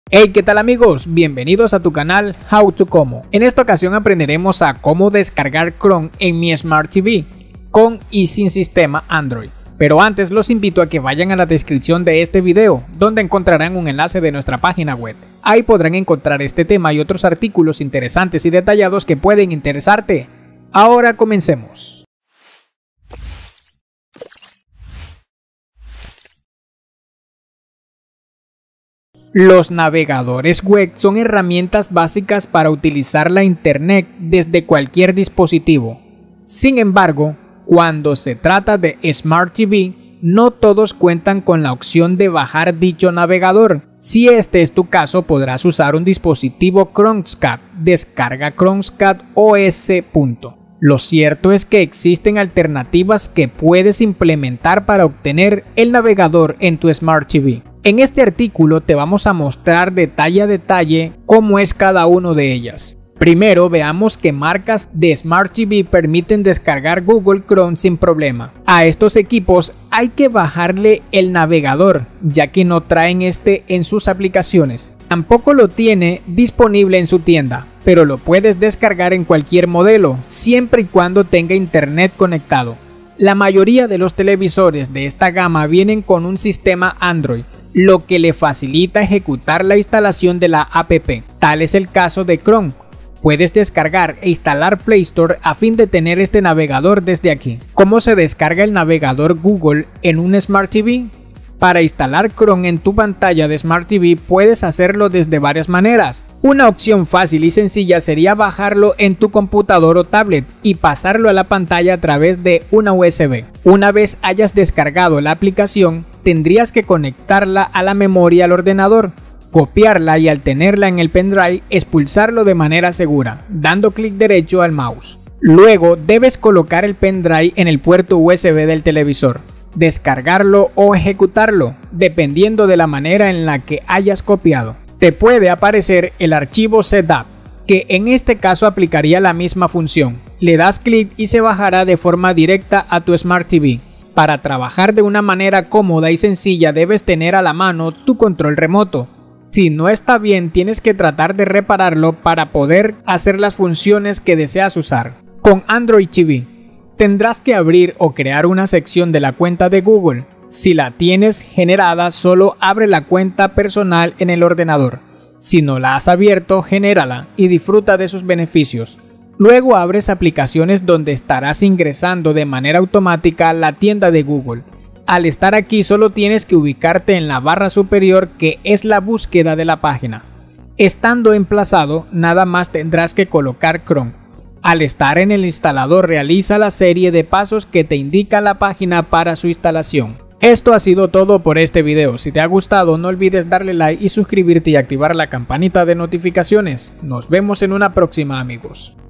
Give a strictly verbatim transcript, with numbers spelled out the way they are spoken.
Hey, ¿qué tal amigos? Bienvenidos a tu canal How to Como. En esta ocasión aprenderemos a cómo descargar Chrome en mi Smart T V con y sin sistema Android. Pero antes los invito a que vayan a la descripción de este video, donde encontrarán un enlace de nuestra página web. Ahí podrán encontrar este tema y otros artículos interesantes y detallados que pueden interesarte. Ahora comencemos. Los navegadores web son herramientas básicas para utilizar la Internet desde cualquier dispositivo. Sin embargo, cuando se trata de Smart T V, no todos cuentan con la opción de bajar dicho navegador. Si este es tu caso, podrás usar un dispositivo Chromecast. Descarga Chromecast O S. Lo cierto es que existen alternativas que puedes implementar para obtener el navegador en tu Smart T V. En este artículo te vamos a mostrar detalle a detalle cómo es cada uno de ellas. Primero veamos que marcas de Smart T V permiten descargar Google Chrome sin problema. A estos equipos hay que bajarle el navegador, ya que no traen este en sus aplicaciones. Tampoco lo tiene disponible en su tienda, pero lo puedes descargar en cualquier modelo, siempre y cuando tenga internet conectado. La mayoría de los televisores de esta gama vienen con un sistema Android, lo que le facilita ejecutar la instalación de la app. Tal es el caso de Chrome. Puedes descargar e instalar Play Store a fin de tener este navegador desde aquí. ¿Cómo se descarga el navegador Google en un Smart T V? Para instalar Chrome en tu pantalla de Smart T V puedes hacerlo desde varias maneras. Una opción fácil y sencilla sería bajarlo en tu computador o tablet y pasarlo a la pantalla a través de una U S B. Una vez hayas descargado la aplicación, tendrías que conectarla a la memoria del ordenador, copiarla y al tenerla en el pendrive, expulsarlo de manera segura, dando clic derecho al mouse. Luego debes colocar el pendrive en el puerto U S B del televisor, descargarlo o ejecutarlo, dependiendo de la manera en la que hayas copiado. Te puede aparecer el archivo setup, que en este caso aplicaría la misma función. Le das clic y se bajará de forma directa a tu Smart T V. Para trabajar de una manera cómoda y sencilla debes tener a la mano tu control remoto. Si no está bien, tienes que tratar de repararlo para poder hacer las funciones que deseas usar. Con Android T V, tendrás que abrir o crear una sección de la cuenta de Google. Si la tienes generada, solo abre la cuenta personal en el ordenador. Si no la has abierto, genérala y disfruta de sus beneficios. Luego abres aplicaciones donde estarás ingresando de manera automática a la tienda de Google. Al estar aquí solo tienes que ubicarte en la barra superior, que es la búsqueda de la página. Estando emplazado, nada más tendrás que colocar Chrome. Al estar en el instalador, realiza la serie de pasos que te indica la página para su instalación. Esto ha sido todo por este video. Si te ha gustado, no olvides darle like y suscribirte y activar la campanita de notificaciones. Nos vemos en una próxima, amigos.